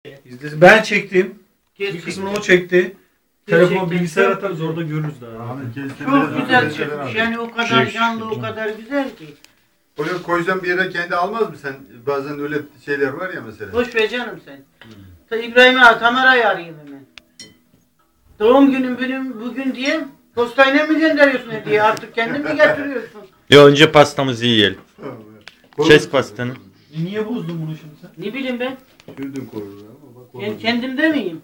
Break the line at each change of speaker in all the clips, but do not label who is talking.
İzlesin. Ben çektim.
Kes
Bir kısmını
çekti.
o çekti. Telefon
Çekti.
bilgisayar atarız orada görürüz daha.
Ahmet kestim.
Çok güzel çıkmış. Yani o kadar
Şey,
canlı, o kadar güzel ki.
Oraya koyacağım bir yere kendi almaz mı sen? Bazen öyle şeyler var ya mesela.
Boş ver canım sen. Ta İbrahim'e Tamara'yı arayayım hemen. Doğum günüm benim bugün diyeyim. Postayla mı gönderiyorsun hediye? Artık kendin mi getiriyorsun?
Ya önce pastamızı yiyelim. Kes pastanı.
Niye bozdun bunu şimdi sen?
Ne bileyim ben.
Sürdüm koyunu ama bak.
Ben kendimde miyim?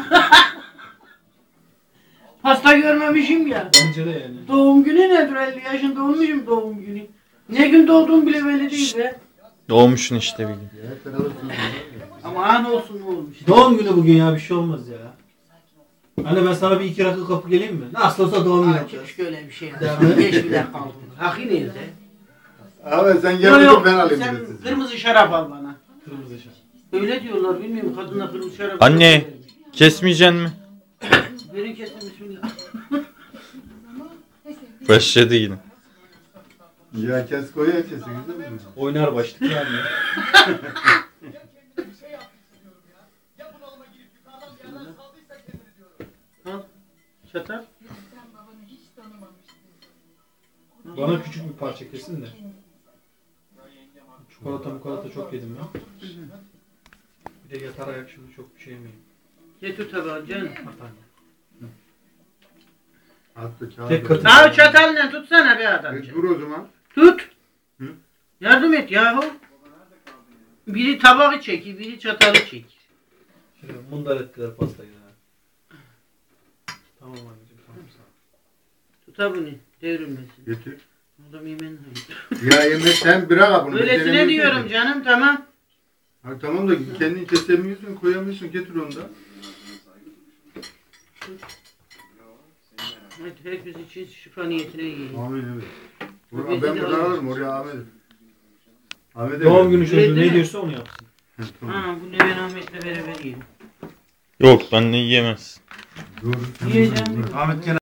Pasta görmemişim ya.
Bence de yani.
Doğum günü nedir? 50 yaşında olmuşum doğum günü. Ne gün doğduğum bile belli değil be.
Doğmuşsun işte bir gün.
Ama an olsun ne olmuş.
Doğum günü bugün ya, bir şey olmaz ya. Anne ben sana bir iki rakı kapı geleyim mi? Nasıl olsa doğum günü yapacağız.
Keşke öyle bir şey
Devam
yapsın.
et.
5 bile kaldı. Rakı nerede?
Ahmet sen
Yok
gel
yok.
ben alayım
Sen
sizi.
kırmızı şarap al bana.
Kırmızı şarap.
Öyle diyorlar bilmiyorum. Kadınlar kırmızı şarap.
Anne, kesmeyeceksin mi?
Verin kesin bismillah.
Başladı yine.
Ya kes koy ya kesin güzel mi?
Oynar başlık yani.
Al. Çatal.
Bana küçük bir parça kesin de. Çikolata çok yedim ya. Bir de yatar ayak şimdi çok bir şey yemeyeyim.
Getir tabağı canım.
Attı kağıdı.
Tek katı.
Daha çatalla tutsana be adamcığım.
Dur o zaman.
Tut.
Hı?
Yardım et yahu. Biri tabağı çekir, biri çatalı çekir.
Şöyle mundar ettiler pastayı ya. Tamam anneciğim, tamam sağ ol.
Tuta bunu devrilmesin.
Getir.
Adam yemen
Ya Emre sen bırak bunu.
Öylesine
beceremiyorsun
diyorum
ki.
canım tamam.
Ha, tamam da kendin kesemiyorsun koyamıyorsun getir onu da.
Evet, herkes için şifa niyetine yiyin.
Amin evet.
Tabii,
Ben
de
buradan
alırız.
alırım oraya Ahmet. Ahmet'e
Doğum
veririm.
günü çocuğu
Öyle
ne
mi?
diyorsa onu yapsın.
Tamam.
Ha bu ne ben Ahmet'le beraber yiyelim.
Yok, ben de yiyemez.
Dur.
Yiyeceğim.
Ahmet